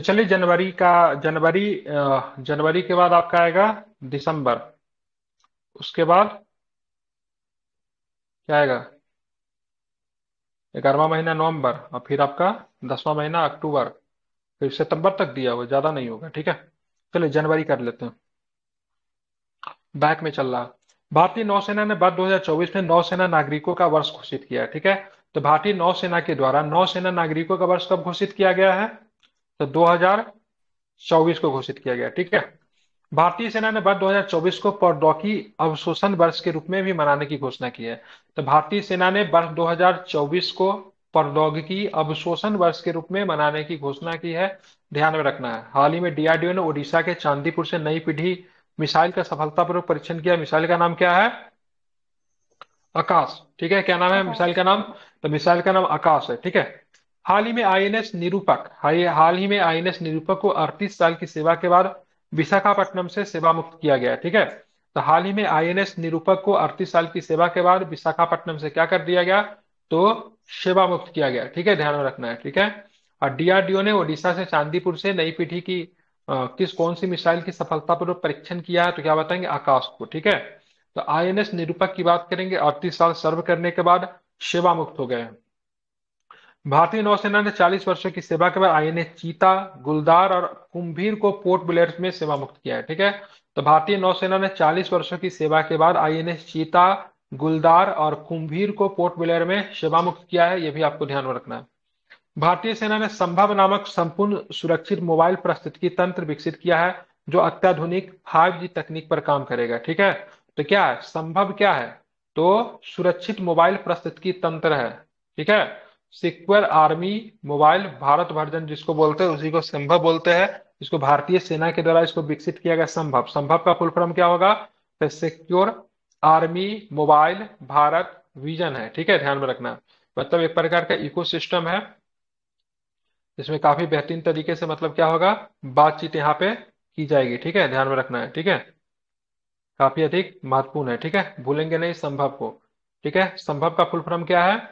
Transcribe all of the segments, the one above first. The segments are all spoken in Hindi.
चलिए जनवरी के बाद आपका आएगा दिसंबर। उसके बाद क्या आएगा? 11वां महीना नवंबर, और फिर आपका 10वां महीना अक्टूबर, फिर सितंबर तक दिया हुआ, ज्यादा नहीं होगा। ठीक है, चलिए जनवरी कर लेते हैं। बैक में चल रहा है। भारतीय नौसेना ने वर्ष 2024 में नौसेना नागरिकों का वर्ष घोषित किया है। ठीक है, तो भारतीय नौसेना के द्वारा नौसेना नागरिकों का वर्ष कब घोषित किया गया है? तो 2024 को घोषित किया गया। ठीक है, भारतीय सेना ने वर्ष 2024 को प्रौद्योगिकी अवशोषण वर्ष के रूप में भी मनाने की घोषणा की है। तो भारतीय सेना ने वर्ष 2024 को प्रौद्योगिकी अवशोषण वर्ष के रूप में मनाने की घोषणा की है। ध्यान में रखना है। हाल ही में डीआरडीओ ने ओडिशा के चांदीपुर से नई पीढ़ी मिसाइल का सफलतापूर्वक परीक्षण किया। मिसाइल का नाम क्या है? आकाश। ठीक है, क्या नाम है मिसाइल आकाश। का नाम? तो मिसाइल का नाम आकाश है। ठीक है, हाल ही में आईएनएस निरूपक को 38 साल की सेवा के बाद विशाखापट्टनम से सेवा मुक्त किया गया है। ठीक है, तो हाल ही में आईएनएस निरूपक को 38 साल की सेवा के बाद विशाखापट्टनम से क्या कर दिया गया? तो सेवा मुक्त किया गया। ठीक है, ध्यान में रखना है। ठीक है, और डीआरडीओ ने ओडिशा से चांदीपुर से नई पीढ़ी की किस कौन सी मिसाइल की सफलतापूर्वक परीक्षण किया है? तो क्या बताएंगे? आकाश को। ठीक है, तो आईएनएस निरूपक की बात करेंगे, 38 साल सर्व करने के बाद सेवा मुक्त हो गए हैं। भारतीय नौसेना ने 40 वर्षों की सेवा के बाद आईएनएस चीता, गुलदार और कुंभीर को पोर्ट ब्लेयर में सेवा मुक्त किया है। ठीक है, तो भारतीय नौसेना ने 40 वर्षों की सेवा के बाद आईएनएस चीता, गुलदार और कुंभीर को पोर्ट ब्लेयर में सेवा मुक्त किया है। यह भी आपको ध्यान में रखना है। भारतीय सेना ने संभव नामक संपूर्ण सुरक्षित मोबाइल पारिस्थितिकी तंत्र विकसित किया है, जो अत्याधुनिक 5G तकनीक पर काम करेगा। ठीक है, तो क्या है संभव? क्या है? तो सुरक्षित मोबाइल पारिस्थितिकी तंत्र है। ठीक है, secure army mobile Bharat version जिसको बोलते हैं, उसी को संभव बोलते हैं। इसको भारतीय सेना के द्वारा इसको विकसित किया गया। संभव, संभव का फुल फॉर्म क्या होगा? तो secure army mobile Bharat vision है। ठीक है, ध्यान में रखना। मतलब एक प्रकार का इकोसिस्टम है, इसमें काफी बेहतरीन तरीके से मतलब क्या होगा, बातचीत यहाँ पे की जाएगी। ठीक है, ध्यान में रखना है। ठीक है, काफी अधिक महत्वपूर्ण है। ठीक है, भूलेंगे नहीं संभव को। ठीक है, संभव का फुल फॉर्म क्या है?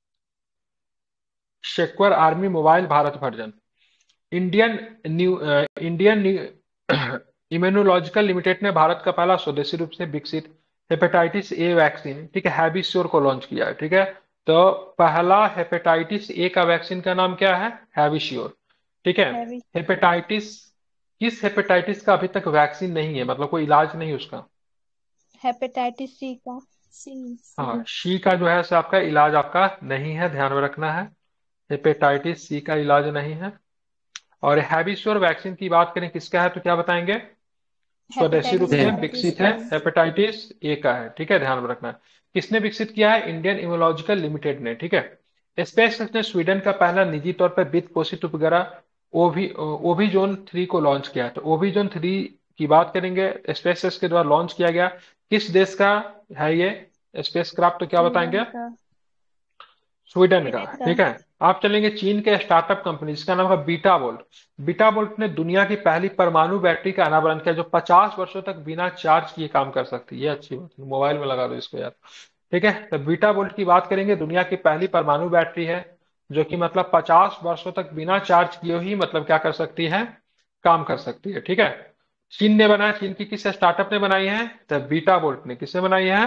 Secure army mobile Bharat version. Indian new Indian immunological limited ने भारत का पहला स्वदेशी रूप से विकसित हेपेटाइटिस ए वैक्सीन, ठीक है, हैविश्योर को लॉन्च किया है। ठीक है, तो पहला हेपेटाइटिस ए का वैक्सीन का नाम क्या है? हैविश्योर। ठीक है, हैवी। हेपेटाइटिस, किस हेपेटाइटिस का अभी तक वैक्सीन नहीं है, मतलब कोई इलाज नहीं उसका? हेपेटाइटिस सी का। सी। हाँ, शी का जो है सो आपका इलाज आपका नहीं है, ध्यान में रखना है। हेपेटाइटिस सी का इलाज नहीं है। और हैविश्योर वैक्सीन की बात करें किसका है, तो क्या बताएंगे? स्वदेशी रूप हेपेटाइटिस से ए विकसित है, वैक्सीन। हेपेटाइटिस ए का है। ठीक है, ध्यान में रखना है। किसने विकसित किया है? इंडियन इम्यूनोलॉजिकल लिमिटेड ने। ठीक है, स्पेसएक्स ने स्वीडन का पहला निजी तौर पर वित्त पोषित उपग्रह ओविजोन 3 को लॉन्च किया है। तो ओविजोन 3 की बात करेंगे, स्पेसएक्स के द्वारा लॉन्च किया गया। किस देश का है ये स्पेसक्राफ्ट? तो क्या बताएंगे? स्वीडन का। स्वीडन का। स्वीडन का। ठीक है, आप चलेंगे चीन के स्टार्टअप कंपनी जिसका नाम है बीटा वोल्ट। बीटा वोल्ट ने दुनिया की पहली परमाणु बैटरी का अनावरण किया, जो 50 वर्षों तक बिना चार्ज किए काम कर सकती है। ये अच्छी बात है, मोबाइल में लगा दो इसको यार। ठीक है, तो बीटा वोल्ट की बात करेंगे, दुनिया की पहली परमाणु बैटरी है, जो कि मतलब 50 वर्षों तक बिना चार्ज किए ही मतलब क्या कर सकती है? काम कर सकती है। ठीक है, चीन ने बनाया। चीन की किस स्टार्टअप ने बनाई है? तो बीटा वोल्ट ने। किसने बनाई है?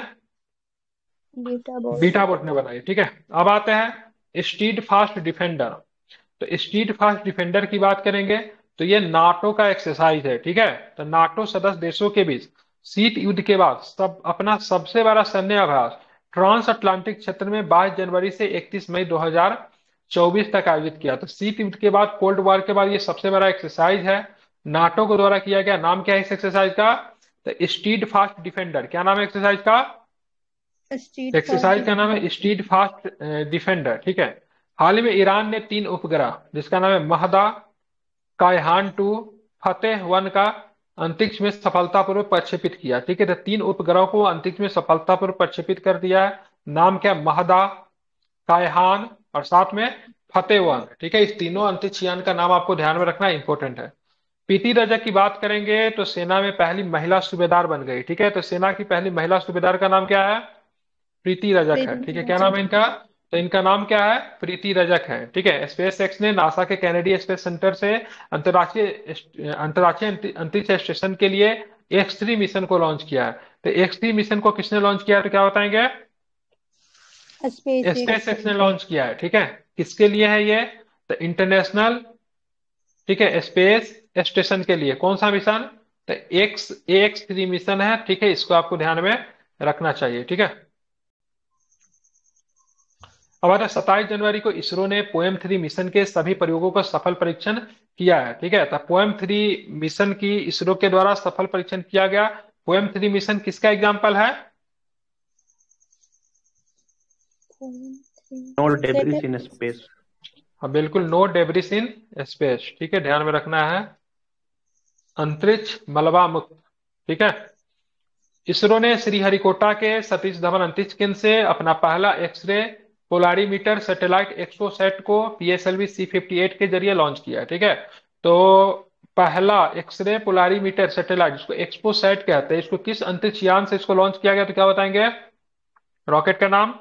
Beta bolt. बीटा बोट ने बनाई। ठीक है, अब आते हैं स्टीड फास्ट डिफेंडर। तो स्टीड फास्ट डिफेंडर की बात करेंगे, तो ये नाटो का एक्सरसाइज है। ठीक है, तो नाटो सदस्य देशों के बीच शीत युद्ध के बाद अपना सबसे बड़ा सैन्य अभ्यास ट्रांस अटलांटिक क्षेत्र में 22 जनवरी से 31 मई 2024 तक आयोजित किया। तो शीत युद्ध के बाद, कोल्ड वॉर के बाद ये सबसे बड़ा एक्सरसाइज है, नाटो के द्वारा किया गया। नाम क्या है इस एक्सरसाइज का? तो स्टीड फास्ट डिफेंडर। क्या नाम है एक्सरसाइज का? स्ट्रीट फास्ट एक्सरसाइज का नाम है डिफेंडर। Street fast defender. ठीक है, हाल ही में ईरान ने 3 उपग्रह जिसका नाम है महदा, कायहान 2, फतेह 1 का अंतरिक्ष में सफलतापूर्वक प्रक्षेपित किया। ठीक है, तो 3 उपग्रहों को अंतरिक्ष में सफलतापूर्वक प्रक्षेपित कर दिया है। नाम क्या? महदा, कायहान और साथ में फतेह 1। ठीक है, इस तीनों अंतरिक्ष यान का नाम आपको ध्यान में रखना इंपॉर्टेंट है। प्रीति रजक की बात करेंगे, तो सेना में पहली महिला सूबेदार बन गई। ठीक है, तो सेना की पहली महिला सूबेदार का नाम क्या है? प्रीति रजक है। प्रीति ठीक है, क्या नाम रजक। है इनका? तो इनका नाम क्या है, प्रीति रजक है। ठीक है, स्पेस एक्स ने नासा के कैनेडी स्पेस सेंटर से अंतर्राष्ट्रीय अंतरिक्ष स्टेशन के लिए X3 मिशन को लॉन्च किया है। तो X3 मिशन को किसने लॉन्च किया है, तो क्या बताएंगे? Space SpaceX. एक्स ने लॉन्च किया है। ठीक है, किसके लिए है ये? तो इंटरनेशनल, ठीक है, स्पेस स्टेशन के लिए। कौन सा मिशन? तो X3 मिशन है। ठीक है, इसको आपको ध्यान में रखना चाहिए। ठीक है, हमारा 27 जनवरी को इसरो ने पोएम 3 मिशन के सभी प्रयोगों का सफल परीक्षण किया है। ठीक है, तो पोएम 3 मिशन की इसरो के द्वारा सफल परीक्षण किया गया। पोएम 3 मिशन किसका एग्जाम्पल है? No debris in space. हाँ बिल्कुल, नो डेब्रिस इन स्पेस। ठीक है, ध्यान में रखना है, अंतरिक्ष मलबा मुक्त। ठीक है, इसरो ने श्रीहरिकोटा के सतीश धवन अंतरिक्ष केंद्र से अपना पहला एक्सरे पोलारीमीटर सैटेलाइट एक्सोसैट को PSLV C58 के जरिए लॉन्च किया है। ठीक है, तो पहला एक्सरे पोलारीमीटर सैटेलाइट, जिसको एक्सोसैट कहते हैं, इसको किस अंतरिक्ष यान से इसको लॉन्च किया गया, तो क्या बताएंगे? रॉकेट का नाम?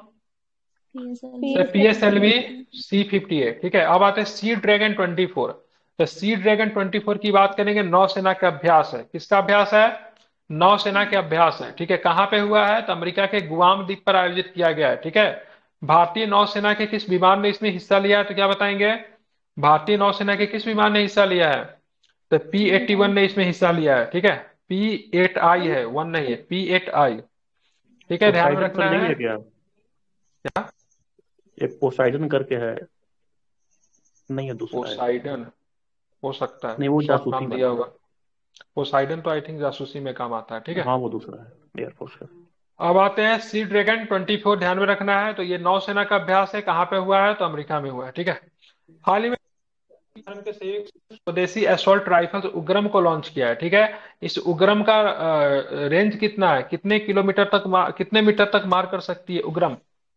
PSLV C58। ठीक है, अब आते हैं सी ड्रैगन 24। तो सी ड्रैगन 24 की बात करेंगे, नौसेना का अभ्यास है। किसका अभ्यास है? नौसेना के अभ्यास है। ठीक है, कहां पे हुआ है? तो अमेरिका के गुआम द्वीप पर आयोजित किया गया है। ठीक है, भारतीय नौसेना के किस विमान ने इसमें हिस्सा लिया है, तो क्या बताएंगे? भारतीय नौसेना के किस विमान ने हिस्सा लिया है? तो P81 ने इसमें हिस्सा लिया है। ठीक है, P8I है, वन नहीं है, P8I। ठीक है, ध्यान में पोसाइडन तो रखना नहीं है। है क्या? क्या? एक पोसाइडन करके है, नहीं है, दूसरा है। पोसाइडन हो सकता है, नहीं, वो शॉर्ट जासूसी नाम दिया वाला है। होगा। पोसाइडन तो आई थिंक जासूसी में काम आता है। ठीक है, हाँ, वो दूसरा है, एयरफोर्स का। अब आते हैं सी ड्रैगन 24। ध्यान में रखना है, तो ये नौसेना का अभ्यास है। कहाँ पे हुआ है? तो अमेरिका में हुआ है। ठीक है, हाल ही में भारत के संयुक्त स्वदेशी असॉल्ट राइफल्स उग्रम को लॉन्च किया है। ठीक है, इस उग्रम का रेंज कितना है, कितने किलोमीटर तक कितने मीटर तक मार कर सकती है उग्रम?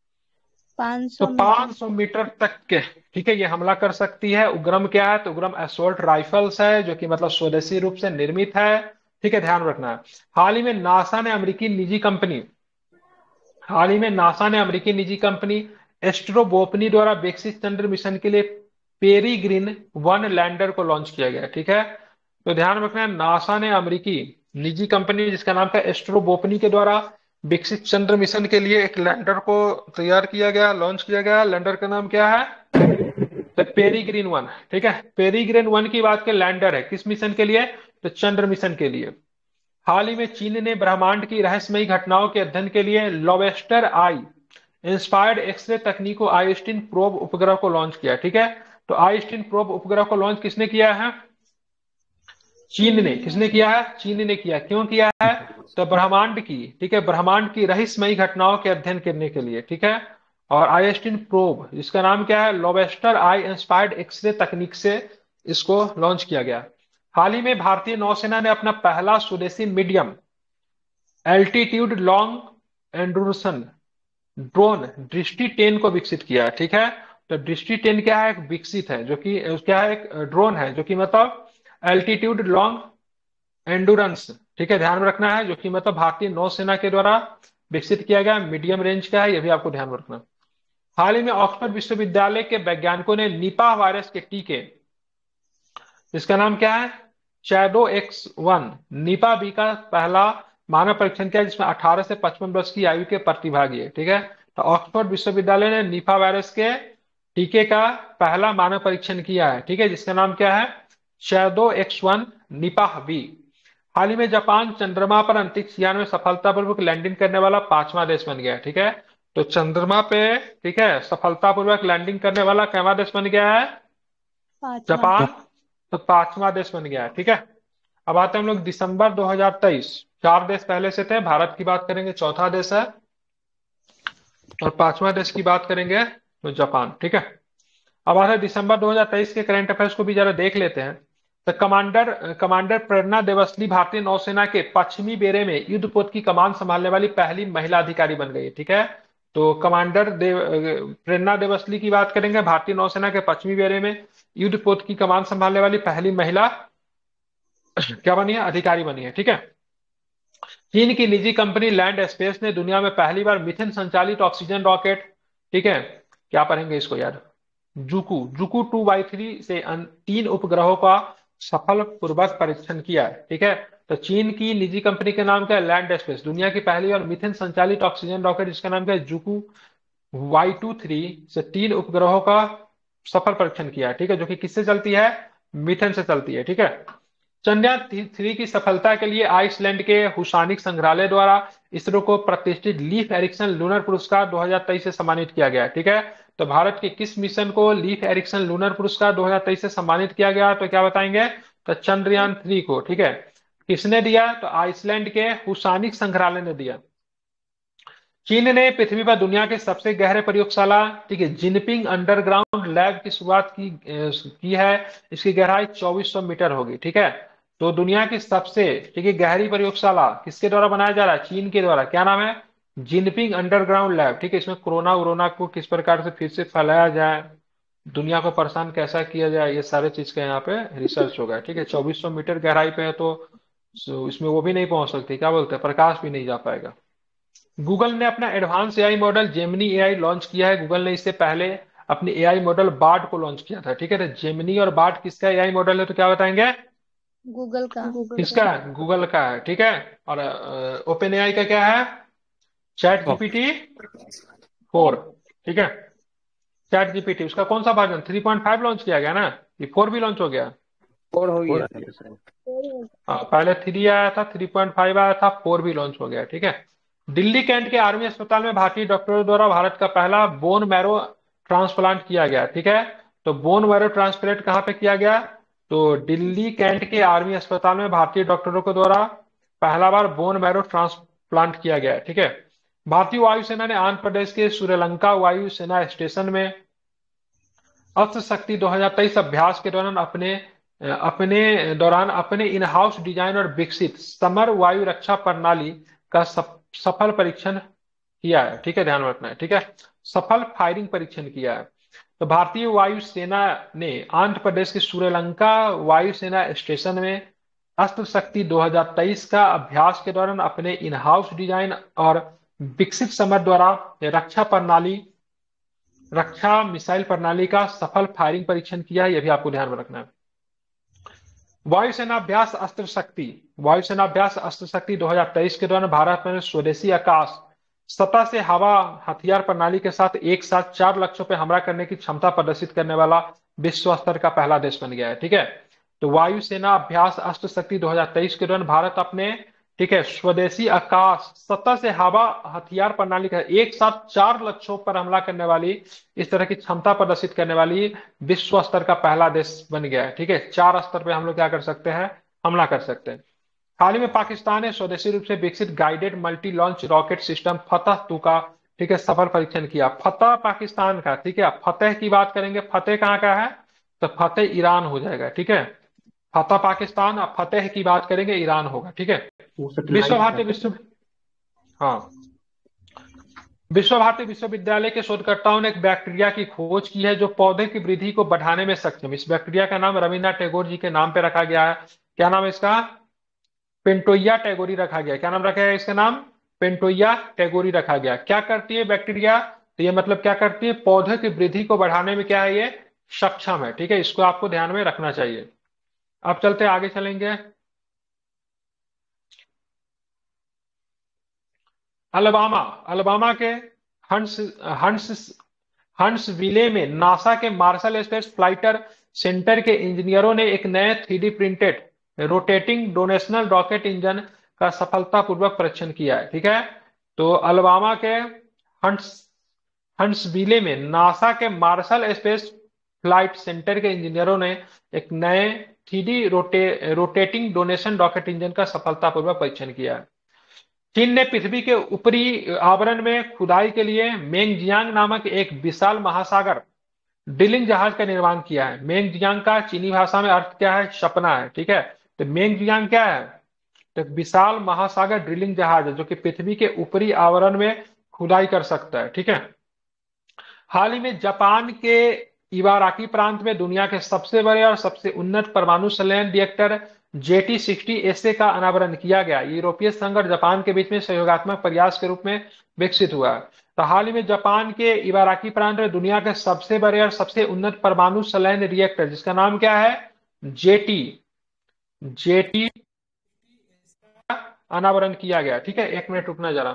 तो 500 मीटर। 500 मीटर तक के, ठीक है, ये हमला कर सकती है। उग्रम क्या है? तो उग्रम असोल्ट राइफल्स है, जो कि मतलब स्वदेशी रूप से निर्मित है। ठीक है, ध्यान रखना है। हाल ही में नासा ने अमेरिकी निजी कंपनी हाल ही में नासा ने अमेरिकी निजी कंपनी एस्ट्रोबोपनी द्वारा विकसित चंद्र मिशन के लिए पेरीग्रीन 1 लैंडर को लॉन्च किया गया। ठीक है, तो ध्यान रखना है, नासा ने अमेरिकी निजी कंपनी जिसका नाम था एस्ट्रोबोपनी के द्वारा विकसित चंद्र मिशन के लिए एक लैंडर को तैयार किया गया, लॉन्च किया गया। लैंडर का नाम क्या है? तो पेरीग्रीन 1। ठीक है, पेरीग्रीन 1 की बात के लैंडर है, किस मिशन के लिए? तो चंद्र मिशन के लिए। हाल ही में चीन ने ब्रह्मांड की रहस्यमयी घटनाओं के अध्ययन के लिए लोबस्टर आई इंस्पायर्ड एक्सरे तकनीकों आइस्टीन प्रोब उपग्रह को लॉन्च किया। ठीक है, तो आइस्टीन प्रोब उपग्रह को लॉन्च किसने किया है? चीन ने। किसने किया है? चीन ने किया। क्यों किया है? तो ब्रह्मांड की, ठीक है, ब्रह्मांड की रहस्यमयी घटनाओं के अध्ययन करने के लिए। ठीक है, और आइस्टीन प्रोब, जिसका नाम क्या है? लोबस्टर आई इंस्पायर्ड एक्सरे तकनीक से इसको लॉन्च किया गया। हाल ही में भारतीय नौसेना ने अपना पहला स्वदेशी medium altitude long endurance drone Drishti 10 को विकसित किया है। ठीक है, तो दृष्टि 10 क्या है? एक विकसित है, जो कि क्या है? एक ड्रोन है, जो कि मतलब एल्टीट्यूड लॉन्ग एंडुरेंस। ठीक है, ध्यान में रखना है, जो कि मतलब भारतीय नौसेना के द्वारा विकसित किया गया मीडियम रेंज का है, यह भी आपको ध्यान में रखना। हाल ही में ऑक्सफोर्ड विश्वविद्यालय के वैज्ञानिकों ने निपाह वायरस के टीके, जिसका नाम क्या है? Shadow-X1 निपा बी का पहला मानव परीक्षण किया, जिसमें 18 से 55 वर्ष की आयु के प्रतिभागी है। ठीक है, तो ऑक्सफोर्ड विश्वविद्यालय ने निपा वायरस के टीके का पहला मानव परीक्षण किया है। ठीक है, जिसका नाम क्या है? Shadow-X1 Nipah B. हाल ही में जापान चंद्रमा पर अंतरिक्ष यान में सफलतापूर्वक लैंडिंग करने वाला 5वां देश बन गया है। ठीक है, तो चंद्रमा पे, ठीक है, सफलतापूर्वक लैंडिंग करने वाला कैवा देश बन गया है? 5वां। जापान। तो 5वां देश बन गया है। ठीक है, अब आते हैं हम लोग दिसंबर 2023। 4 देश पहले से थे, भारत की बात करेंगे, चौथा देश है, और 5वां देश की बात करेंगे तो जापान। ठीक है, अब आता है दिसंबर 2023 के करंट अफेयर्स को भी जरा देख लेते हैं। तो कमांडर कमांडर प्रेरणा देवसली भारतीय नौसेना के पश्चिमी बेड़े में युद्धपोत की कमान संभालने वाली पहली महिला अधिकारी बन गई है। ठीक है, तो प्रेरणा देवसली की बात करेंगे, भारतीय नौसेना के पश्चिमी बेड़े में युद्धपोत की कमान संभालने वाली पहली महिला क्या बनी है? अधिकारी बनी है। ठीक है, चीन की निजी कंपनी लैंड स्पेस ने दुनिया में पहली बार मिथेन संचालित ऑक्सीजन रॉकेट, ठीक है, क्या पढ़ेंगे इसको यार, जुकू जुकू 2/3 से 3 उपग्रहों का सफल पूर्वक परीक्षण किया है। ठीक है, तो चीन की निजी कंपनी का नाम क्या है, लैंड स्पेस। दुनिया की पहली और मीथेन संचालित ऑक्सीजन रॉकेट, जिसका नाम क्या है, जुकू Y23 से 3 उपग्रहों का सफल परीक्षण किया है। ठीक है, जो कि किससे चलती है, मीथेन से चलती है। ठीक है, चंद्रयान 3 की सफलता के लिए आइसलैंड के हुसानिक संग्रहालय द्वारा इसरो को प्रतिष्ठित लीफ एरिक्सन लूनर पुरस्कार 2023 से सम्मानित किया गया है। ठीक है, तो भारत के किस मिशन को लीफ एरिक्सन लूनर पुरस्कार 2023 से सम्मानित किया गया, तो क्या बताएंगे, तो चंद्रयान 3 को। ठीक है, किसने दिया, तो आइसलैंड के हुसानिक संग्रहालय ने दिया। चीन ने पृथ्वी पर दुनिया के सबसे गहरे प्रयोगशाला, ठीक है, जिनपिंग अंडरग्राउंड लैब की शुरुआत की है। इसकी गहराई 2400 मीटर होगी। ठीक है, तो दुनिया की सबसे, ठीक है, गहरी प्रयोगशाला किसके द्वारा बनाया जा रहा है, चीन के द्वारा। क्या नाम है, जिनपिंग अंडरग्राउंड लैब। ठीक है, इसमें कोरोना वोरोना को किस प्रकार से फिर से फैलाया जाए, दुनिया को परेशान कैसा किया जाए, ये सारे चीज का यहाँ पे रिसर्च होगा। ठीक है, 2400 मीटर गहराई पे है, तो इसमें वो भी नहीं पहुंच सकती, क्या बोलते हैं, प्रकाश भी नहीं जा पाएगा। गूगल ने अपना advance AI model Gemini AI launch किया है। गूगल ने इससे पहले अपने एआई मॉडल बार्ड को लॉन्च किया था। ठीक है, तो जेमिनी और बार्ड किसका एआई मॉडल है, तो क्या बताएंगे, गूगल का। किसका है, गूगल का है। ठीक है, और ओपन एआई का क्या है, चैट ओके। GPT 4। ठीक है, चैट जीपीटी उसका कौन सा वर्जन, 3.5 लॉन्च किया गया ना, ये 4 भी लॉन्च हो गया। और हो फोर, गया था सर। हाँ पहले 3 आया था, 3.5 आया था, 4 भी लॉन्च हो गया। ठीक है, दिल्ली कैंट के आर्मी अस्पताल में भारतीय डॉक्टरों द्वारा भारत का पहला बोन मैरो ट्रांसप्लांट किया गया। ठीक है, तो बोन मैरो ट्रांसप्लांट कहाँ पे किया गया, तो दिल्ली कैंट के आर्मी अस्पताल में भारतीय डॉक्टरों के द्वारा पहला बार बोन मैरो ट्रांसप्लांट किया गया। ठीक है, भारतीय वायुसेना ने आंध्र प्रदेश के श्रीलंका वायु सेना स्टेशन में अस्त्र शक्ति 2023 अभ्यास के दौरान अपने इन हाउस डिजाइन और विकसित समर वायु रक्षा प्रणाली का सफल परीक्षण किया है। ठीक है, ध्यान रखना है। ठीक है, सफल फायरिंग परीक्षण किया है। तो भारतीय वायु सेना ने आंध्र प्रदेश के श्रीलंका वायु सेना स्टेशन में अस्त्र शक्ति 2023 का अभ्यास के दौरान अपने इन हाउस डिजाइन और विकसित समर द्वारा रक्षा मिसाइल प्रणाली का सफल फायरिंग परीक्षण किया है। यह भी आपको ध्यान में रखना है। वायुसेनाभ्यास अस्त्र शक्ति 2023 के दौरान भारत में स्वदेशी आकाश सतह से हवा हथियार प्रणाली के साथ एक साथ 4 लक्ष्यों पर हमला करने की क्षमता प्रदर्शित करने वाला विश्व स्तर का पहला देश बन गया है। ठीक है, तो वायुसेना अभ्यास अस्त्र शक्ति 2023 के दौरान भारत अपने, ठीक है, स्वदेशी आकाश सतह से हवा हथियार प्रणाली का एक साथ 4 लक्ष्यों पर हमला करने वाली, इस तरह की क्षमता प्रदर्शित करने वाली विश्व स्तर का पहला देश बन गया है। ठीक है, 4 स्तर पे हम लोग क्या कर सकते हैं, हमला कर सकते हैं। हाल ही में पाकिस्तान ने स्वदेशी रूप से विकसित guided multi launch rocket system Fatah 2 का, ठीक है, सफल परीक्षण किया। फतह पाकिस्तान का, ठीक है, फतेह की बात करेंगे, फतेह कहाँ का है, तो फतेह ईरान हो जाएगा। ठीक है, फतह पाकिस्तान और फतेह की बात करेंगे ईरान होगा। ठीक है, वो विश्व भारती सैटेलाइट हाँ, विश्व भारती विश्वविद्यालय के शोधकर्ताओं ने एक बैक्टीरिया की खोज की है जो पौधे की वृद्धि को बढ़ाने में सक्षम। इस बैक्टीरिया का नाम रविन्द्रनाथ टैगोर जी के नाम पे रखा गया है। क्या नाम है इसका, पेंटोइया टैगोरी रखा गया। क्या नाम रखा है इसका नाम, पेंटोइया टैगोरी रखा गया। क्या करती है बैक्टीरिया, तो ये मतलब क्या करती है, पौधे की वृद्धि को बढ़ाने में क्या है, ये सक्षम है। ठीक है, इसको आपको ध्यान में रखना चाहिए। अब चलते आगे चलेंगे। अलबामा अलबामा के हंस हंस हंसविले में नासा के मार्शल स्पेस फ्लाइटर सेंटर के इंजीनियरों ने एक नए 3D printed rotating detonation rocket engine का सफलतापूर्वक परीक्षण किया है। ठीक है, तो अलबामा के हंस हंसविले में नासा के मार्शल स्पेस फ्लाइट सेंटर के इंजीनियरों ने एक नए 3D rotating donation rocket engine का सफलतापूर्वक परीक्षण किया है। चीन ने पृथ्वी के ऊपरी आवरण में खुदाई के लिए मेंगजियांग नामक एक विशाल महासागर ड्रिलिंग जहाज का निर्माण किया है। मेंगजियांग का चीनी भाषा में अर्थ क्या है, सपना है। ठीक है, तो मेंगजियांग क्या है, तो एक विशाल महासागर ड्रिलिंग जहाज है जो कि पृथ्वी के ऊपरी आवरण में खुदाई कर सकता है। ठीक है, हाल ही में जापान के इवाराकी प्रांत में दुनिया के सबसे बड़े और सबसे उन्नत परमाणु संलयन रिएक्टर JT60SA का अनावरण किया गया। यूरोपीय संघ और जापान के बीच में सहयोगात्मक प्रयास के रूप में विकसित हुआ। तो हाल ही में जापान के इबाराकी प्रांत में दुनिया के सबसे बड़े और सबसे उन्नत परमाणु संलयन रिएक्टर, जिसका नाम क्या है, जेटी, जेटी अनावरण किया गया। ठीक है, 1 मिनट रुकना जरा।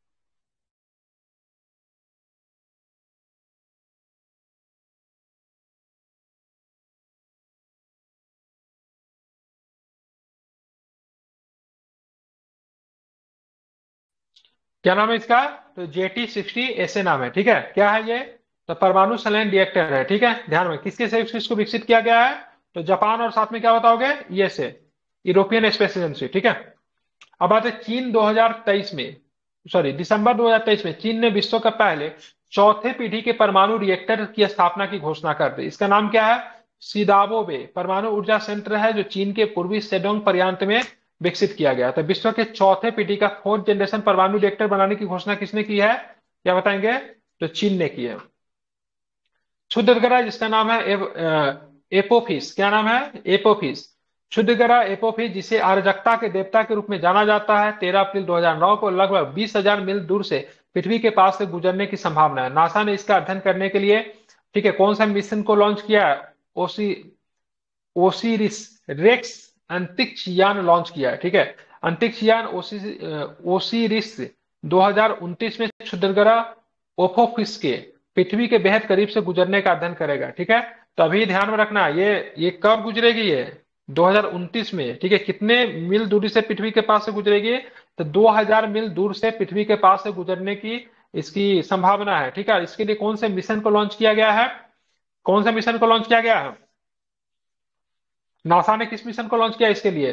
क्या नाम है इसका, तो JT60 ऐसे नाम है। ठीक है, क्या है ये, तो परमाणु संलयन रिएक्टर है। ठीक है, ध्यान में किसके से किसको विकसित किया गया है, तो जापान और साथ में क्या बताओगे, ये से यूरोपियन स्पेस एजेंसी। ठीक है, अब बात है चीन 2023 में, सॉरी दिसंबर 2023 में चीन ने विश्व का पहले चौथे पीढ़ी के परमाणु रिएक्टर की स्थापना की घोषणा कर दी। इसका नाम क्या है, सिदाबो बे परमाणु ऊर्जा संयंत्र है, जो चीन के पूर्वी सेडोंग प्रांत में विकसित किया गया। तो विश्व के चौथे पीढ़ी का 4th जनरेशन परमाणु रिएक्टर बनाने की घोषणा किसने की है, क्या बताएंगे, तो चीन ने की है। क्षुद्रग्रह जिसका नाम है एपोफिस, क्या नाम है, एपोफिस, क्षुद्रग्रह एपोफिस, जिसे अराजकता के देवता के रूप में जाना जाता है, 13 अप्रैल 2009 को लगभग 20,000 मील दूर से पृथ्वी के पास से गुजरने की संभावना है। नासा ने इसका अध्ययन करने के लिए, ठीक है, कौन सा मिशन को लॉन्च किया है, ओसी ओसिरिस रेक्स अंतरिक्ष यान लॉन्च किया है। ठीक है, अंतरिक्ष यान ओसिरिस 2029 में क्षुद्रग्रह ओफोफिस के पृथ्वी के बेहद करीब से गुजरने का अध्ययन करेगा। ठीक है, तो अभी ध्यान में रखना, ये कब गुजरेगी, ये 2029 में। ठीक है, कितने मील दूरी से पृथ्वी के पास से गुजरेगी, तो 2000 मील दूर से पृथ्वी के पास से गुजरने की इसकी संभावना है। ठीक है, इसके लिए कौन से मिशन को लॉन्च किया गया है, कौन से मिशन को लॉन्च किया गया है, नासा ने किस मिशन को लॉन्च किया इसके लिए,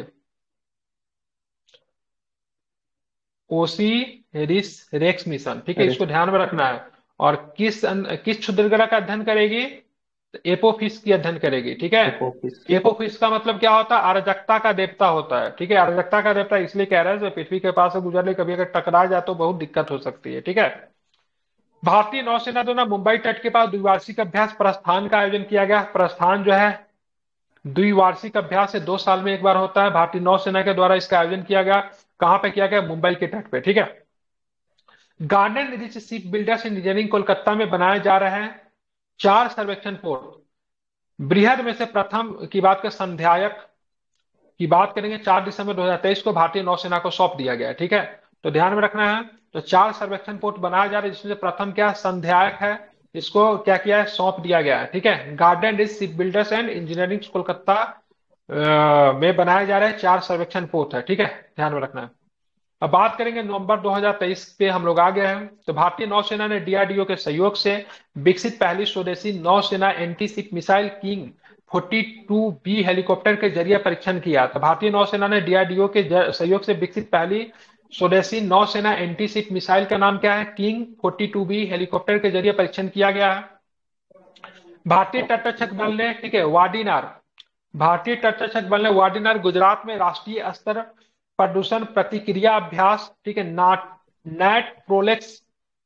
ओसिरिस रेक्स मिशन। ठीक है, अरे इसको ध्यान में रखना है। और किस किस क्षुद्रग्रह का अध्ययन करेगी, तो एपोफिस की अध्ययन करेगी। ठीक है, एपोफिस। एपोफिस का मतलब क्या होता है, अराजकता का देवता होता है। ठीक है, अराजकता का देवता इसलिए कह रहा है जब पृथ्वी के पास से गुजरने कभी अगर टकरा जाए तो बहुत दिक्कत हो सकती है। ठीक है, भारतीय नौसेना द्वारा मुंबई तट के पास द्विवार्षिक अभ्यास प्रस्थान का आयोजन किया गया। प्रस्थान जो है द्विवार्षिक अभ्यास से 2 साल में एक बार होता है। भारतीय नौसेना के द्वारा इसका आयोजन किया गया, कहां पे किया गया, मुंबई के तट पे। ठीक है, Garden Reach shipbuilders engineering Kolkata में बनाए जा रहे हैं 4 सर्वेक्षण पोर्ट। बृहद में से प्रथम की बात कर संध्यायक की बात करेंगे, 4 दिसंबर 2023 को भारतीय नौसेना को सौंप दिया गया है। ठीक है, तो ध्यान में रखना है, तो 4 सर्वेक्षण पोर्ट बनाया जा रहा है, जिसमें से प्रथम क्या संध्यायक है, इसको क्या किया है, सौंप दिया गया है। ठीक है, Garden Reach shipbuilders and engineering Kolkata में बनाए जा रहे हैं 4 सर्वेक्षण पोत है। ठीक है, ध्यान में रखना है। अब बात करेंगे नवंबर 2023 पे हम लोग आ गए हैं। तो भारतीय नौसेना ने DRDO के सहयोग से विकसित पहली स्वदेशी नौसेना anti ship missile King 42B helicopter के जरिए परीक्षण किया। तो भारतीय नौसेना ने DRDO के सहयोग से विकसित पहली स्वदेशी नौसेना एंटी शिप मिसाइल का नाम क्या है, किंग 42B हेलीकॉप्टर के जरिए परीक्षण किया गया है। भारतीय तटरक्षक बल ने, ठीक है, वाडीनार, भारतीय तटरक्षक बल ने वाडीनार गुजरात में राष्ट्रीय स्तर प्रदूषण प्रतिक्रिया अभ्यास, ठीक है, नेट प्रोलेक्स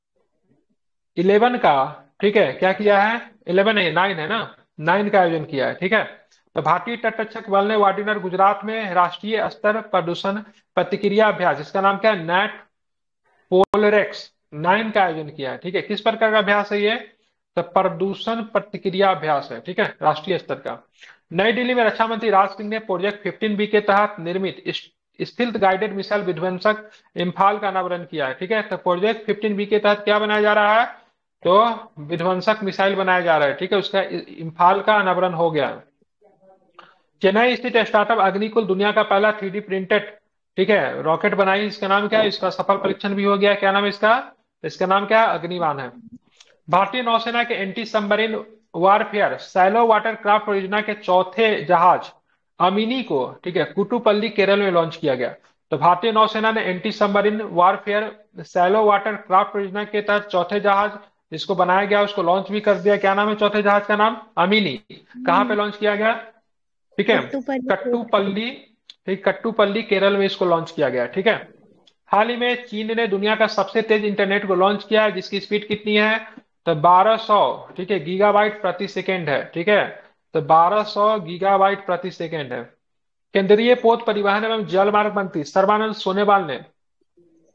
11 का, ठीक है, क्या किया है, 11 है, 9 है ना, 9 का आयोजन किया है। ठीक है, तो भारतीय तटरक्षक बल ने वाडीनार गुजरात में राष्ट्रीय स्तर प्रदूषण प्रतिक्रिया अभ्यास, इसका नाम क्या है, नेट पोलरेक्स 9 का आयोजन किया है। ठीक है, किस प्रकार का अभ्यास है ये, तो प्रदूषण प्रतिक्रिया अभ्यास है। ठीक है, राष्ट्रीय स्तर का। नई दिल्ली में रक्षा मंत्री राज सिंह ने प्रोजेक्ट 15B के तहत निर्मित स्थिल्थ गाइडेड मिसाइल विध्वंसक इम्फाल का अनावरण किया है। ठीक है, तो प्रोजेक्ट 15B के तहत क्या बनाया जा रहा है, तो विध्वंसक मिसाइल बनाया जा रहा है। ठीक है, उसका इम्फाल का अनावरण हो गया। चेन्नई स्थित स्टार्टअप अग्निकुल दुनिया का पहला 3D प्रिंटेड, ठीक है, रॉकेट बनाई। इसका नाम क्या है, इसका सफल परीक्षण भी हो गया। क्या नाम है इसका नाम क्या है, अग्निवान है। भारतीय नौसेना के anti submarine warfare shallow water craft परियोजना के चौथे जहाज अमिनी को, ठीक है, कुटुपल्ली केरल में लॉन्च किया गया। तो भारतीय नौसेना ने anti submarine warfare shallow water craft परियोजना के तहत चौथे जहाज जिसको बनाया गया उसको लॉन्च भी कर दिया। क्या नाम है चौथे जहाज का नाम, अमिनी। कहाँ पे लॉन्च किया गया, ठीक है, कट्टुपल्ली, ठीक, कट्टुपल्ली केरल में इसको लॉन्च किया गया। ठीक है, हाल ही में चीन ने दुनिया का सबसे तेज इंटरनेट को लॉन्च किया है, जिसकी स्पीड कितनी है, तो 1200, ठीक है, गीगाबाइट प्रति सेकेंड है। ठीक है, तो 1200 गीगाबाइट प्रति सेकेंड है। केंद्रीय पोत परिवहन एवं जलमार्ग मंत्री सर्बानंद सोनोवाल ने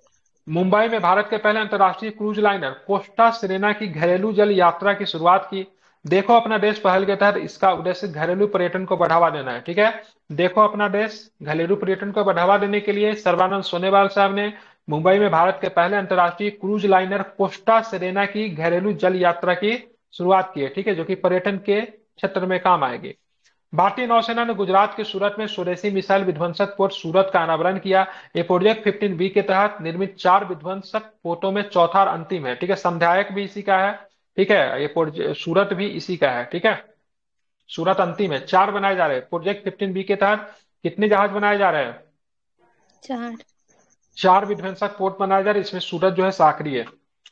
मुंबई में भारत के पहले अंतर्राष्ट्रीय क्रूज लाइनर कोस्टा सिरेना की घरेलू जल यात्रा की शुरुआत की। देखो अपना देश पहल के तहत इसका उद्देश्य घरेलू पर्यटन को बढ़ावा देना है, ठीक है। देखो अपना देश घरेलू पर्यटन को बढ़ावा देने के लिए सर्बानंद सोनोवाल साहब ने मुंबई में भारत के पहले अंतर्राष्ट्रीय क्रूज लाइनर कोस्टा सिरेना की घरेलू जल यात्रा की शुरुआत की है, ठीक है, जो कि पर्यटन के क्षेत्र में काम आएगी। भारतीय नौसेना ने गुजरात के सूरत में स्वदेशी मिसाइल विध्वंसक पोत सूरत का अनावरण किया। ये प्रोजेक्ट 15B के तहत निर्मित 4 विध्वंसक पोतों में चौथा और अंतिम है, ठीक है। संधायक भी इसी का है, ठीक है। सूरत भी इसी का है, ठीक है। सूरत अंतिम है, 4 बनाए जा रहे हैं प्रोजेक्ट 15B के तहत। कितने जहाज बनाए जा रहे हैं? 4। 4 विध्वंसक पोत बनाए जा रहे हैं, इसमें सूरत जो है साकरी है।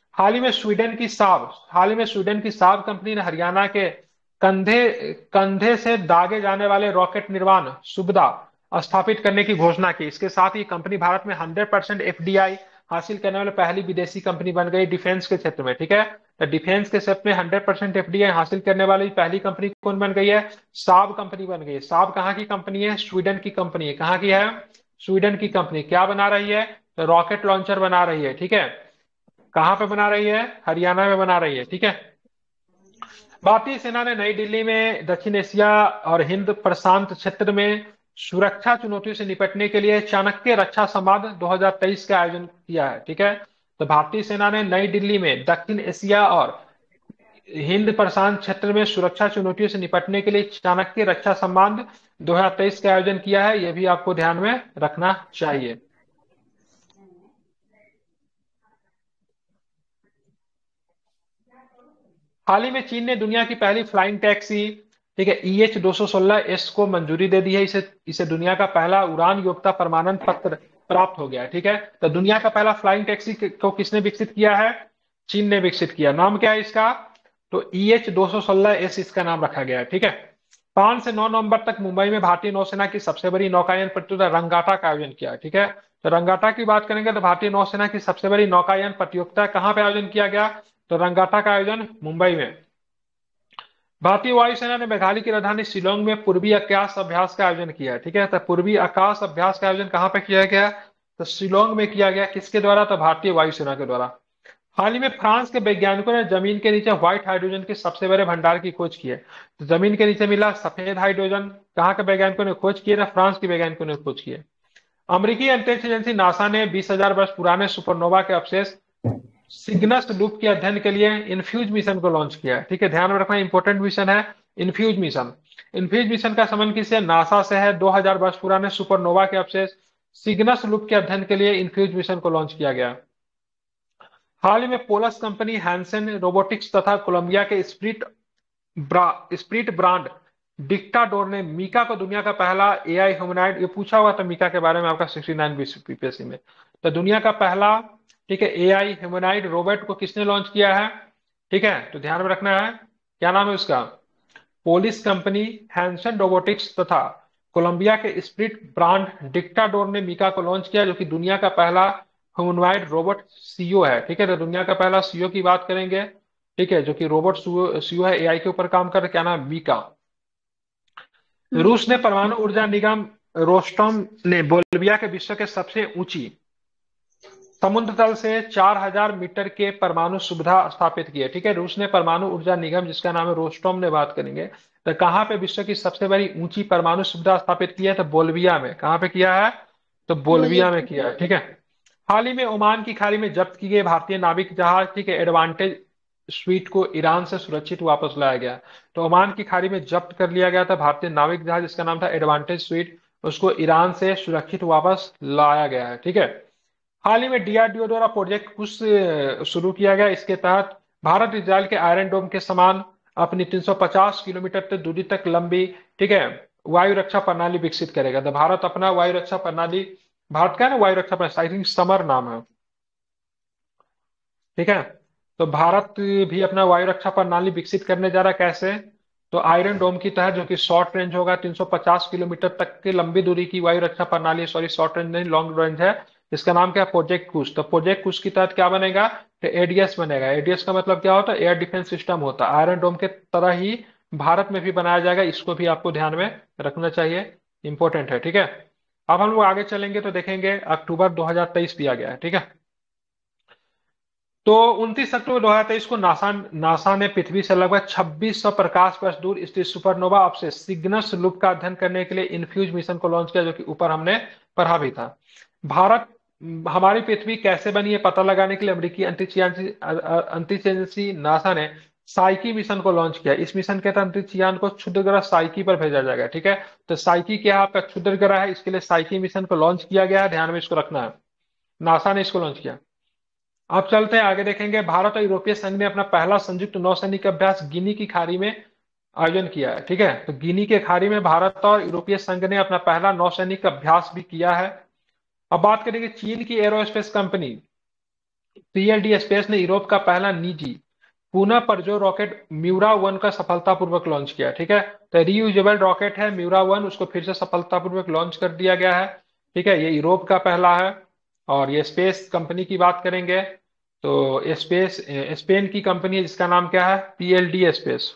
हाल ही में स्वीडन की साब कंपनी ने हरियाणा के कंधे कंधे से दागे जाने वाले रॉकेट निर्माण सुविधा स्थापित करने की घोषणा की। इसके साथ ही कंपनी भारत में 100% एफडीआई हासिल करने वाली पहली विदेशी कंपनी बन गई डिफेंस के क्षेत्र में, ठीक है। तो डिफेंस के क्षेत्र में 100% एफडीआई हासिल करने वाली पहली कंपनी कौन बन गई है? साब कंपनी बन गई है। साब कहाँ की कंपनी है? स्वीडन की कंपनी है। कहाँ की है? स्वीडन की कंपनी। क्या बना रही है? तो रॉकेट लॉन्चर बना रही है, ठीक है। कहाँ पे बना रही है? हरियाणा में बना रही है, ठीक है। भारतीय सेना ने नई दिल्ली में दक्षिण एशिया और हिंद प्रशांत क्षेत्र में सुरक्षा चुनौतियों से निपटने के लिए चाणक्य रक्षा संवाद 2023 का आयोजन किया है, ठीक है। तो भारतीय सेना ने नई दिल्ली में दक्षिण एशिया और हिंद प्रशांत क्षेत्र में सुरक्षा चुनौतियों से निपटने के लिए चाणक्य रक्षा संवाद 2023 का आयोजन किया है। यह भी आपको ध्यान में रखना चाहिए। हाल ही में चीन ने दुनिया की पहली फ्लाइंग टैक्सी, ठीक है, EH-216S को मंजूरी दे दी है। इसे इसे दुनिया का पहला उड़ान योग्यता प्रमाणन पत्र प्राप्त हो गया है, ठीक है। तो दुनिया का पहला फ्लाइंग टैक्सी को किसने विकसित किया है? चीन ने विकसित किया। नाम क्या है इसका? तो EH-216S इसका नाम रखा गया है, ठीक है। 5 से 9 नवंबर तक मुंबई में भारतीय नौसेना की सबसे बड़ी नौकायन प्रतियोगिता रंगाटा का आयोजन किया, ठीक है। तो रंगाटा की बात करेंगे तो भारतीय नौसेना की सबसे बड़ी नौकायन प्रतियोगिता कहाँ पे आयोजन किया गया? तो रंगाटा का आयोजन मुंबई में। भारतीय वायुसेना ने मेघालय की राजधानी शिलोंग में पूर्वी आकाश अभ्यास का आयोजन किया, ठीक है। तो पूर्वी आकाश अभ्यास का आयोजन कहाँ पे किया गया? तो शिलोंग में किया गया। किसके द्वारा? तो भारतीय वायुसेना के द्वारा। हाल ही में फ्रांस के वैज्ञानिकों ने जमीन के नीचे व्हाइट हाइड्रोजन के सबसे बड़े भंडार की खोज की है। तो जमीन के नीचे मिला सफेद हाइड्रोजन। कहाँ के वैज्ञानिकों ने खोज किया? फ्रांस के वैज्ञानिकों ने खोज किया। अमेरिकी अंतरिक्ष एजेंसी नासा ने 20,000 वर्ष पुराने सुपरनोवा के अवशेष सिग्नस लूप के अध्ययन के लिए इन्फ्यूज मिशन को लॉन्च किया है, ठीक है। ध्यान में रखना, इंपॉर्टेंट मिशन है इन्फ्यूज मिशन। इन्फ्यूज मिशन का संबंध किससे? नासा से है। 2000 वर्ष पुराने सुपरनोवा के अवशेष सिग्नस लूप के अध्ययन के लिए इन्फ्यूज मिशन को लॉन्च किया गया। हाल ही में पोलस कंपनी, हैंसन रोबोटिक्स तथा कोलंबिया के स्प्रिट ब्रांड डिक्टाडोर ने मीका को दुनिया का पहला एआई ह्यूमनॉइड, ये पूछा हुआ था मीका के बारे में आपका 69 पीपीएससी में। तो दुनिया का पहला, ठीक है, एआई ह्यूमनॉइड रोबोट को किसने लॉन्च किया है? ठीक है, तो ध्यान में रखना है। क्या नाम है उसका? पोलिस कंपनी, हैंसन रोबोटिक्स तथा कोलंबिया के स्प्रिट ब्रांड डिक्टाडोर ने मीका को लॉन्च किया, जो कि दुनिया का पहला ह्यूमनॉइड रोबोट सीईओ है, ठीक है। तो दुनिया का पहला सीईओ की बात करेंगे, ठीक है, जो कि रोबोट सीईओ है, एआई के ऊपर काम कर रहे, क्या नाम? मीका। रूस ने परमाणु ऊर्जा निगम रोस्टोम ने बोल्विया के विश्व के सबसे ऊंची समुद्र तल से 4000 मीटर के परमाणु सुविधा स्थापित की है, ठीक है। रूस ने परमाणु ऊर्जा निगम, जिसका नाम है रोस्टोम, ने बात करेंगे तो कहां पे विश्व की सबसे बड़ी ऊंची परमाणु सुविधा स्थापित की है? तो बोल्विया में। कहां पे किया है? तो बोल्विया में किया है, ठीक है। हाल ही में ओमान की खाड़ी में जब्त की गई भारतीय नाविक जहाज, ठीक है, एडवांटेज स्वीट को ईरान से सुरक्षित वापस लाया गया। तो ओमान की खाड़ी में जब्त कर लिया गया था भारतीय नाविक जहाज, जिसका नाम था एडवांटेज स्वीट, उसको ईरान से सुरक्षित वापस लाया गया है, ठीक है। हाल ही में डीआरडीओ द्वारा प्रोजेक्ट कुछ शुरू किया गया। इसके तहत भारत इजराइल के आयरन डोम के समान अपनी 350 किलोमीटर तक दूरी तक लंबी, ठीक है, वायु रक्षा प्रणाली विकसित करेगा। तो भारत अपना वायु रक्षा प्रणाली, भारत का है ना वायु रक्षा प्रणाली, आई थिंक समर नाम है, ठीक है। तो भारत भी अपना वायु रक्षा प्रणाली विकसित करने जा रहा है। कैसे? तो आयरन डोम की तहत, जो कि शॉर्ट रेंज होगा, 350 किलोमीटर तक की लंबी दूरी की वायु रक्षा प्रणाली, सॉरी शॉर्ट रेंज नहीं, लॉन्ग रेंज है। इसका नाम क्या है? प्रोजेक्ट कुश। तो प्रोजेक्ट कुश की तहत क्या बनेगा? तो एडीएस बनेगा। एडीएस का मतलब क्या होता है? एयर डिफेंस सिस्टम होता है। आयरन डोम के तरह ही भारत में भी बनाया जाएगा। इसको भी आपको ध्यान में रखना चाहिए, इंपॉर्टेंट है, ठीक है। अब हम लोग आगे चलेंगे तो देखेंगे अक्टूबर 2023 भी आ गया है, ठीक है। तो 29 अक्टूबर 2023 को नासा नासा ने पृथ्वी से लगभग 2600 प्रकाश वर्ष दूर स्थित सुपरनोवा ऑब्सेस सिग्नस लूप का अध्ययन करने के लिए इन्फ्यूज मिशन को लॉन्च किया, जो कि ऊपर हमने पढ़ा भी था। भारत हमारी पृथ्वी कैसे बनी है पता लगाने के लिए अमेरिकी अंतरिक्ष एजेंसी नासा ने साइकी मिशन को लॉन्च किया। इस मिशन के तहत अंतरिक्ष यान को क्षुद्र ग्रह साइकी पर भेजा जाएगा। ठीक है, तो साइकी क्या है? आपका क्षुद्र ग्रह है, इसके लिए साइकी मिशन को लॉन्च किया गया है, ध्यान में इसको रखना है। नासा ने इसको लॉन्च किया। अब चलते हैं आगे, देखेंगे भारत और यूरोपीय संघ ने अपना पहला संयुक्त नौसैनिक अभ्यास गिनी की खाड़ी में आयोजन किया है। ठीक है, तो गिनी के खाड़ी में भारत और यूरोपीय संघ ने अपना पहला नौसैनिक अभ्यास भी किया है। अब बात करेंगे चीन की एरोस्पेस कंपनी पीएलडी स्पेस ने यूरोप का पहला निजी पुनः प्रजो रॉकेट म्यूरा 1 का सफलतापूर्वक लॉन्च किया। ठीक है, तो रीयूजेबल रॉकेट है म्यूरा 1, उसको फिर से सफलतापूर्वक लॉन्च कर दिया गया है। ठीक है, ये यूरोप का पहला है। और ये स्पेस कंपनी की बात करेंगे तो स्पेस स्पेन की कंपनी है जिसका नाम क्या है? PLD space.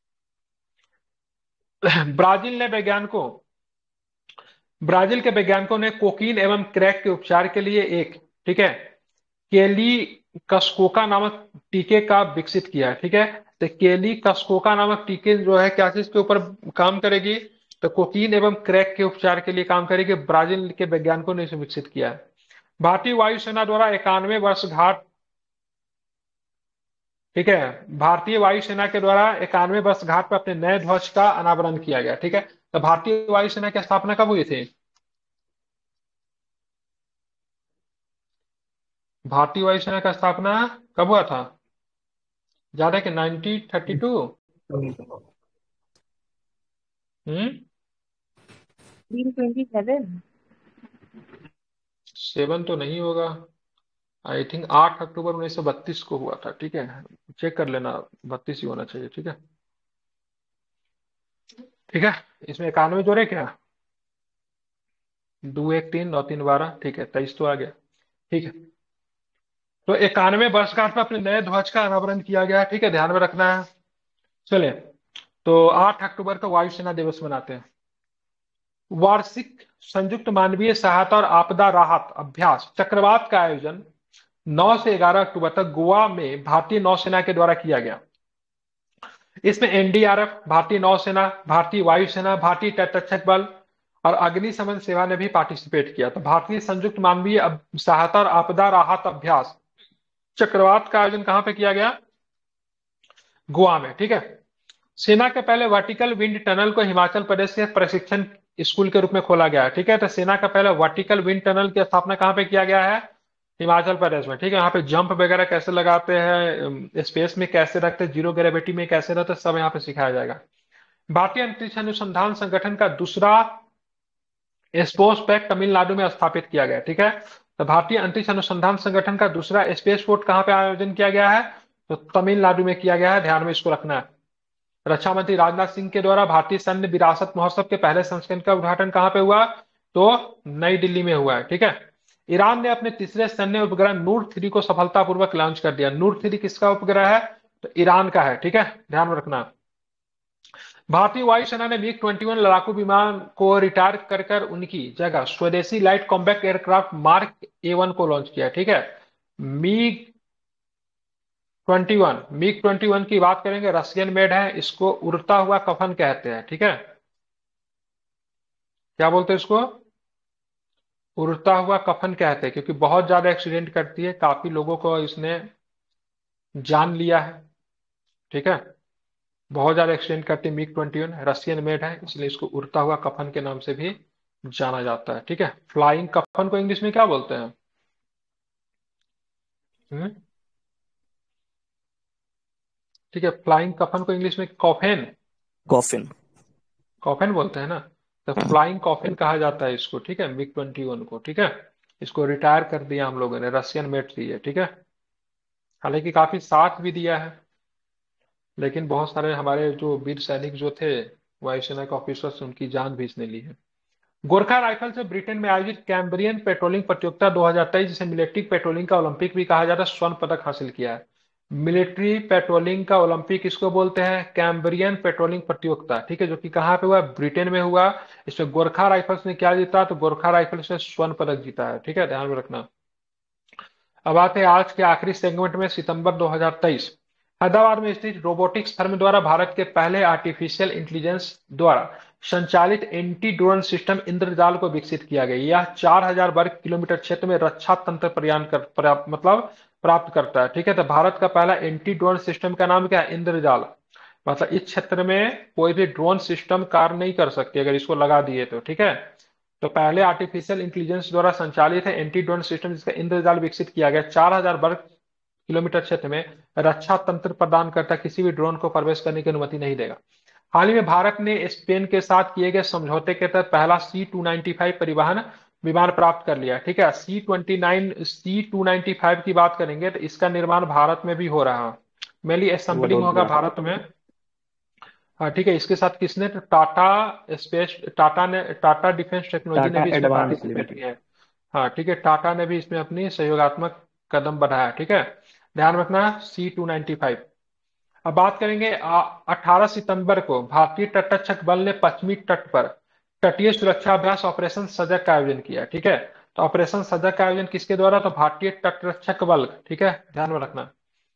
ब्राजील ने वैज्ञानिकों ब्राजील के वैज्ञानिकों ने कोकीन एवं क्रैक के उपचार के लिए एक, ठीक है, केली कस्कोका नामक टीके का विकसित किया है। ठीक है, तो केली कस्कोका नामक टीके जो है क्या चीज के ऊपर काम करेगी? तो कोकीन एवं क्रैक के उपचार के लिए काम करेगी। ब्राजील के वैज्ञानिकों ने इसे विकसित किया है। भारतीय वायुसेना द्वारा 91 वर्षगांठ, ठीक है, भारतीय वायुसेना के द्वारा 91 वर्षगांठ पर अपने नए ध्वज का अनावरण किया गया। ठीक है, तो भारतीय वायुसेना की स्थापना कब हुई थी? भारतीय वायुसेना का स्थापना कब हुआ था? ज्यादा कि 1932? 1927। 7 तो नहीं होगा, आई थिंक 8 अक्टूबर 1932 को हुआ था। ठीक है, चेक कर लेना, 32 ही होना चाहिए। ठीक है, ठीक है, इसमें 91 जोड़े क्या? 2 1 3 9 3 12, ठीक है, 23 तो आ गया। ठीक है, तो 91 वर्षगांठ पर अपने नए ध्वज का अनावरण किया गया। ठीक है, ध्यान में रखना है। चले, तो 8 अक्टूबर को वायुसेना दिवस मनाते हैं। वार्षिक संयुक्त मानवीय सहायता और आपदा राहत अभ्यास चक्रवात का आयोजन 9 से 11 अक्टूबर तक गोवा में भारतीय नौसेना के द्वारा किया गया। इसमें एनडीआरएफ, भारतीय नौसेना, भारतीय वायुसेना, भारतीय तटरक्षक बल और अग्निशमन सेवा ने भी पार्टिसिपेट किया। तो भारतीय संयुक्त मानवीय सहायता और आपदा राहत अभ्यास चक्रवात का आयोजन कहां पे किया गया? गोवा में। ठीक है, सेना के पहले वर्टिकल विंड टनल को हिमाचल प्रदेश के प्रशिक्षण स्कूल के रूप में खोला गया है। ठीक है, तो सेना का पहला वर्टिकल विंड टनल की स्थापना कहां पे किया गया है? हिमाचल प्रदेश में। ठीक है, यहाँ पे जंप वगैरह कैसे लगाते हैं, स्पेस में कैसे रखते हैं, जीरो ग्रेविटी में कैसे रहते हैं, सब यहाँ पे सिखाया जाएगा। भारतीय अंतरिक्ष अनुसंधान संगठन का दूसरा स्पेस पैक तमिलनाडु में स्थापित किया गया। ठीक है, तो भारतीय अंतरिक्ष अनुसंधान संगठन का दूसरा स्पेस पोर्ट कहां पे आयोजन किया गया है? तो तमिलनाडु में किया गया है, ध्यान में इसको रखना है। रक्षा मंत्री राजनाथ सिंह के द्वारा भारतीय सैन्य विरासत महोत्सव के पहले संस्करण का उद्घाटन कहां पे हुआ? तो नई दिल्ली में हुआ है। ठीक है, ईरान ने अपने तीसरे सैन्य उपग्रह नूर 3 को सफलतापूर्वक लॉन्च कर दिया। नूर 3 किसका उपग्रह है? तो ईरान का है। ठीक है, ध्यान में रखना। भारतीय वायुसेना ने मिग 21 लड़ाकू विमान को रिटायर कर उनकी जगह स्वदेशी light combat aircraft mark A1 को लॉन्च किया। ठीक है, मिग 21 की बात करेंगे, रशियन मेड है, इसको उड़ता हुआ कफन कहते हैं। ठीक है, क्या बोलते हैं इसको? उड़ता हुआ कफन कहते हैं, क्योंकि बहुत ज्यादा एक्सीडेंट करती है, काफी लोगों को इसने जान लिया है। ठीक है, बहुत ज्यादा एक्सीडेंट करती है। मिग 21 रशियन मेड है, इसलिए इसको उड़ता हुआ कफन के नाम से भी जाना जाता है। ठीक है, फ्लाइंग कफन को इंग्लिश में क्या बोलते हैं? हम्म? ठीक है, फ्लाइंग कफन को इंग्लिश में कॉफिन, कॉफिन। कॉफिन बोलते हैं ना, तो हाँ। फ्लाइंग कॉफिन कहा जाता है इसको। ठीक है, मिग 21 को। ठीक है, इसको रिटायर कर दिया हम लोगों ने, रशियन मेड थी ये। ठीक है, हालांकि काफी साथ भी दिया है, लेकिन बहुत सारे हमारे जो वीर सैनिक जो थे वायुसेना के ऑफिसर्स, उनकी जान भी इसने ली है। गोरखा राइफल से ब्रिटेन में आयोजित कैम्ब्रियन पेट्रोलिंग प्रतियोगिता 2023, जिसे मिलिट्री पेट्रोलिंग का ओलंपिक भी कहा जाता है, स्वर्ण पदक हासिल किया है। मिलिट्री पेट्रोलिंग का ओलंपिक इसको बोलते हैं, कैम्ब्रियन पेट्रोलिंग प्रतियोगिता। ठीक है, जो कि कहाँ पे हुआ? ब्रिटेन में हुआ। इसमें गोरखा राइफल्स ने क्या जीता? तो गोरखा राइफल से स्वर्ण पदक जीता है। ठीक है, ध्यान में रखना। अब आते हैं आज के आखिरी सेगमेंट में, सितंबर 2023। हैदराबाद में स्थित रोबोटिक्स फर्म द्वारा भारत के पहले आर्टिफिशियल इंटेलिजेंस द्वारा संचालित एंटी ड्रोन सिस्टम इंद्रजाल को विकसित किया गया। यह 4000 वर्ग किलोमीटर क्षेत्र में रक्षा तंत्र मतलब प्राप्त करता है। ठीक है, तो भारत का पहला एंटी ड्रोन सिस्टम का नाम क्या है? इंद्रजाल। मतलब इस क्षेत्र में कोई भी ड्रोन सिस्टम कार्य नहीं कर सकती अगर इसको लगा दिए तो। ठीक है, तो पहले आर्टिफिशियल इंटेलिजेंस द्वारा संचालित है एंटी ड्रोन सिस्टम जिसका इंद्रजाल विकसित किया गया, 4000 वर्ग किलोमीटर क्षेत्र में रक्षा तंत्र प्रदान करता, किसी भी ड्रोन को प्रवेश करने की अनुमति नहीं देगा। हाल ही में भारत ने स्पेन के साथ किए गए समझौते के तहत पहला C-295 परिवहन विमान प्राप्त कर लिया। ठीक है, C-295 की बात करेंगे तो इसका निर्माण भारत में भी हो रहा है। मेनली असेंबलिंग होगा वडोदरा। भारत में। हाँ ठीक है, इसके साथ किसने? तो टाटा डिफेंस टेक्नोलॉजी ने टाटा भी इसमें एडवांस पार्टिसिपेट लिमिटेड। किया है। हाँ ठीक है, टाटा ने भी इसमें अपनी सहयोगात्मक कदम बढ़ाया। ठीक है, ध्यान रखना C-295। अब बात करेंगे 18 सितंबर को भारतीय तटरक्षक बल ने पश्चिमी तट पर तटीय सुरक्षा अभ्यास ऑपरेशन सजग का आयोजन किया। ठीक है, तो ऑपरेशन सजग का आयोजन किसके द्वारा? तो भारतीय तटरक्षक बल। ठीक है, ध्यान में रखना।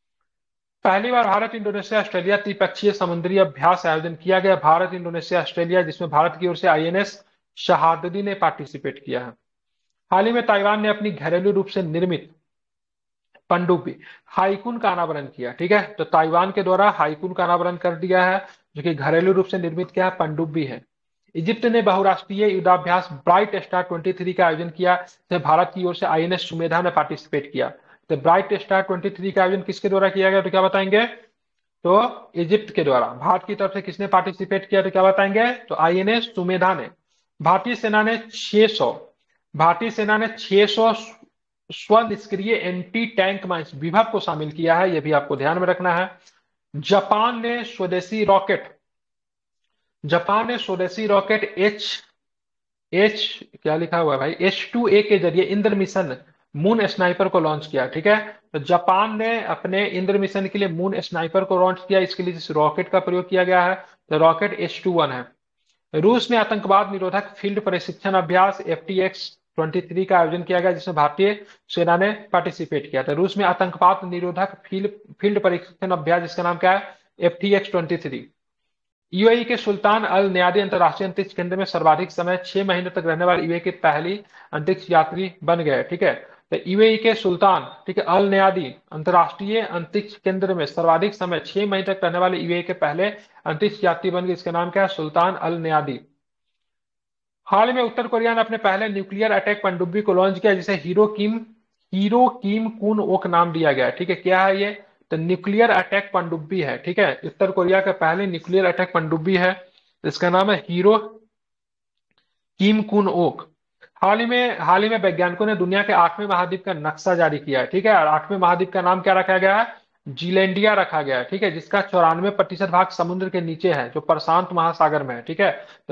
पहली बार भारत इंडोनेशिया ऑस्ट्रेलिया त्रिपक्षीय समुद्री अभ्यास आयोजन किया गया, भारत इंडोनेशिया ऑस्ट्रेलिया, जिसमें भारत की ओर से INS शहादती ने पार्टिसिपेट किया है। हाल ही में ताइवान ने अपनी घरेलू रूप से निर्मित पनडुब्बी हाइकुन का अनावरण किया। ठीक है, तो ताइवान के द्वारा हाइकुन का अनावरण कर दिया है, जो कि घरेलू रूप से निर्मित क्या है? पनडुब्बी है। इजिप्ट ने बहुराष्ट्रीय युद्धाभ्यास ब्राइट स्टार 23 का आयोजन किया, जिसमें भारत की ओर से INS सुमेधा ने पार्टिसिपेट किया। तो ब्राइट स्टार 23 का आयोजन किसके द्वारा किया गया, तो क्या बताएंगे? तो इजिप्ट के द्वारा। भारत की तरफ से किसने पार्टिसिपेट किया, तो क्या बताएंगे? तो INS सुमेधा ने। भारतीय सेना ने 600 भारतीय सेना ने 600 स्वनिष्क्रिय एंटी टैंक माइंस विभव को शामिल किया है, यह भी आपको ध्यान में रखना है। जापान ने स्वदेशी रॉकेट जापान ने स्वदेशी रॉकेट एच एच क्या लिखा हुआ है भाई, H-2A के जरिए इंद्र मिशन मून स्नाइपर को लॉन्च किया। ठीक है, तो जापान ने अपने इंद्र मिशन के लिए मून स्नाइपर को लॉन्च किया, इसके लिए जिस रॉकेट का प्रयोग किया गया है तो रॉकेट H-21 है। रूस में आतंकवाद निरोधक फील्ड प्रशिक्षण अभ्यास FTX-23 का आयोजन किया गया, जिसमें भारतीय सेना ने पार्टिसिपेट किया था। रूस में आतंकवाद निरोधक फील्ड प्रशिक्षण अभ्यास, जिसका नाम क्या है? FTX-23। UAE के सुल्तान अल नयादी अंतर्राष्ट्रीय अंतरिक्ष केंद्र में सर्वाधिक समय 6 महीने तक रहने वाले UAE के पहली अंतरिक्ष यात्री बन गए। ठीक है, तो UAE के सुल्तान, ठीक है, अल नयादी अंतर्राष्ट्रीय अंतरिक्ष केंद्र में सर्वाधिक समय 6 महीने तक रहने वाले UAE के पहले अंतरिक्ष यात्री बन गए। इसका नाम क्या है? सुल्तान अल नयादी। हाल में उत्तर कोरिया ने अपने पहले न्यूक्लियर अटैक पनडुब्बी को लॉन्च किया, जिसे हीरो किम कुन ओक नाम दिया गया है। ठीक है, क्या है ये? तो न्यूक्लियर अटैक पनडुब्बी है। ठीक है, उत्तर कोरिया का पहले न्यूक्लियर अटैक पनडुब्बी है, इसका नाम है हीरो किम कुन ओक। हाल ही में वैज्ञानिकों ने दुनिया के 8वें महाद्वीप का नक्शा जारी किया है। ठीक है, और 8वें महाद्वीप का नाम क्या रखा गया है? जीलैंडिया रखा गया है। ठीक है, जिसका 94% भाग समुद्र के नीचे है, जो प्रशांत महासागर में है। ठीक है, तो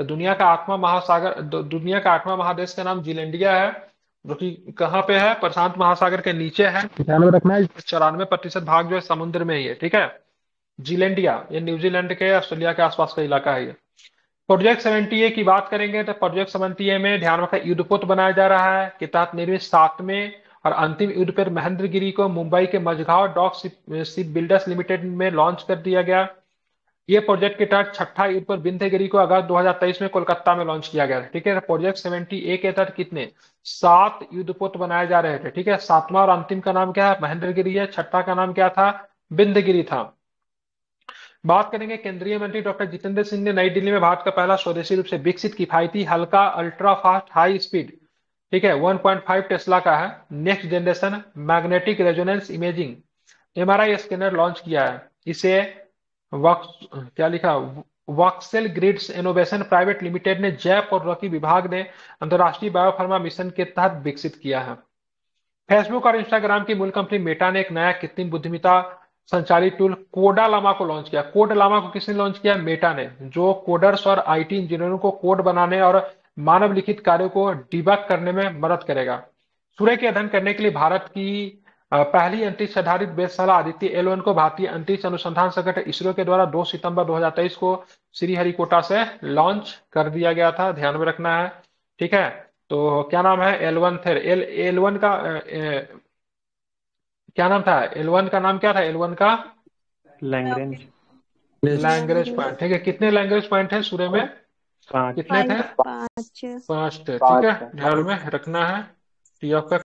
दुनिया का 8वां महादेश का नाम जीलैंडिया है, जो कि कहाँ पे है? प्रशांत महासागर के नीचे है। ध्यान में रखना है, 94% भाग जो है समुद्र में ही है। ठीक है, जीलैंडिया ये न्यूजीलैंड के, ऑस्ट्रेलिया के आसपास का इलाका है ये। प्रोजेक्ट 70A की बात करेंगे तो प्रोजेक्ट 70A में ध्यान रखा युद्धपोत बनाया जा रहा है, के तहत निर्मित 7वें और अंतिम युद्धपोत महेंद्रगिरी को मुंबई के Mazagon dock shipbuilders limited में लॉन्च कर दिया गया। ये प्रोजेक्ट के तहत छठा युद्धपोत विंध्यगिरी को अगस्त 2023 में कोलकाता में लॉन्च किया गया था। ठीक है, प्रोजेक्ट 70A के तहत कितने? 7 युद्धपोत बनाए जा रहे थे। ठीक है, 7वां और अंतिम का नाम क्या है? महेंद्रगिरी है। छठा का नाम क्या था? विंध्यगिरी था। बात करेंगे केंद्रीय मंत्री डॉक्टर जितेंद्र सिंह ने नई दिल्ली में भारत का पहला स्वदेशी रूप से विकसित किफायती हल्का अल्ट्रा फास्ट हाई स्पीड, ठीक है, 1.5 टेस्ला का है, next generation magnetic resonance imaging MRI scanner launch किया है। इसे क्या लिखा? Voxel Grids innovation private limited ने जैव प्रौद्योगिकी विभाग ने अंतर्राष्ट्रीय बायोफार्मा मिशन के तहत विकसित किया है। फेसबुक और इंस्टाग्राम की मूल कंपनी मेटा ने एक नया कृत्रिम बुद्धिमत्ता संचालित टूल कोडा लामा को लॉन्च किया। कोड लामा को किसने लॉन्च किया? मेटा ने, जो कोडर्स और IT इंजीनियरों को कोड बनाने और मानव लिखित कार्यों को डिबग करने में मदद करेगा। सूर्य के अध्ययन करने के लिए भारत की पहली अंतरिक्ष आधारित वेधशाला आदित्य L1 को भारतीय अंतरिक्ष अनुसंधान संगठन इसरो के द्वारा 2 सितंबर 2023 को श्रीहरिकोटा से लॉन्च कर दिया गया था, ध्यान में रखना है। ठीक है, तो क्या नाम है? L1 थे। L1 का क्या नाम था L1 का? नाम क्या था L1 का? लैग्रेंज। Lagrange point. ठीक है, कितने लैंग्रेज पॉइंट है सूर्य में? 5। कितने थे? 5। 5 थे। ठीक है, पाँच है। ध्यान में रखना है। टी ऑफ का